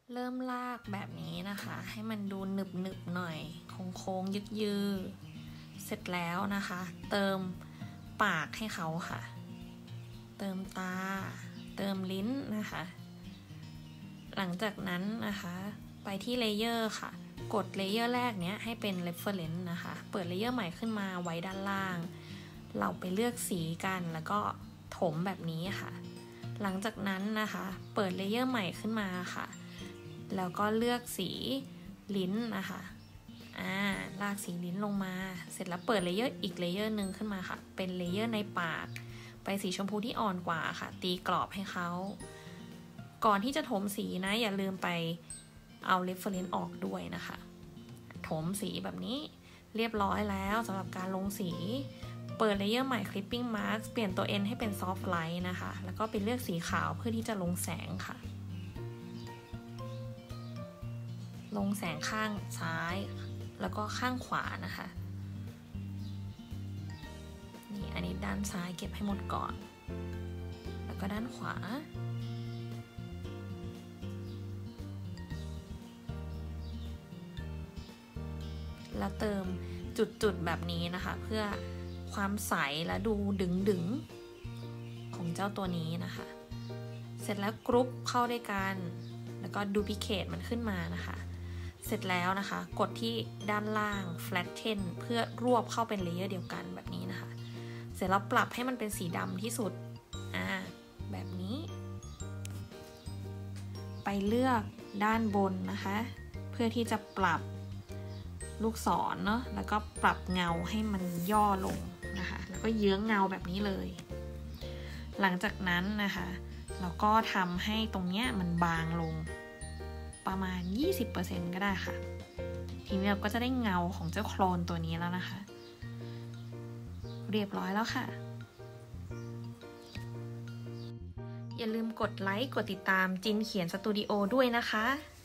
เริ่มลากแบบนี้นะคะให้มันดูหนึบๆหน่อยโค้งๆยืดๆเสร็จแล้วนะคะเติมปากให้เขาค่ะเติมตาเติมลิ้นนะคะหลังจากนั้นนะคะไปที่เลเยอร์ค่ะกดเลเยอร์แรกเนี้ยให้เป็น reference นะคะเปิดเลเยอร์ใหม่ขึ้นมาไว้ด้านล่างเราไปเลือกสีกันแล้วก็ถมแบบนี้ค่ะหลังจากนั้นนะคะเปิดเลเยอร์ใหม่ขึ้นมาค่ะแล้วก็เลือกสีลิ้นนะคะลากสีลิ้นลงมาเสร็จแล้วเปิดเลเยอร์อีกเลเยอร์หนึ่งขึ้นมาค่ะเป็นเลเยอร์ในปากไปสีชมพูที่อ่อนกว่าค่ะตีกรอบให้เขาก่อนที่จะถมสีนะอย่าลืมไปเอา reference ออกด้วยนะคะถมสีแบบนี้เรียบร้อยแล้วสำหรับการลงสีเปิดเลเยอร์ใหม่ clipping mask เปลี่ยนตัว N ให้เป็น soft light นะคะแล้วก็ไปเลือกสีขาวเพื่อที่จะลงแสงค่ะลงแสงข้างซ้ายแล้วก็ข้างขวานะคะนี่อันนี้ด้านซ้ายเก็บให้หมดก่อนแล้วก็ด้านขวาแล้วเติมจุดๆแบบนี้นะคะเพื่อความใสและดูดึงๆของเจ้าตัวนี้นะคะเสร็จแล้วกรุ๊ปเข้าด้วยกันแล้วก็ดูพิเคทมันขึ้นมานะคะเสร็จแล้วนะคะกดที่ด้านล่าง flatten เพื่อรวบเข้าเป็นเลเยอร์เดียวกันแบบนี้นะคะเสร็จแล้วปรับให้มันเป็นสีดำที่สุดแบบนี้ไปเลือกด้านบนนะคะเพื่อที่จะปรับลูกศรเนาะแล้วก็ปรับเงาให้มันย่อลงนะคะแล้วก็เยื้องเงาแบบนี้เลยหลังจากนั้นนะคะเราก็ทำให้ตรงเนี้ยมันบางลงประมาณ 20% ก็ได้ค่ะทีนี้เราก็จะได้เงาของเจ้าโคลนตัวนี้แล้วนะคะเรียบร้อยแล้วค่ะอย่าลืมกดไลค์กดติดตามจินเขียนสตูดิโอด้วยนะคะ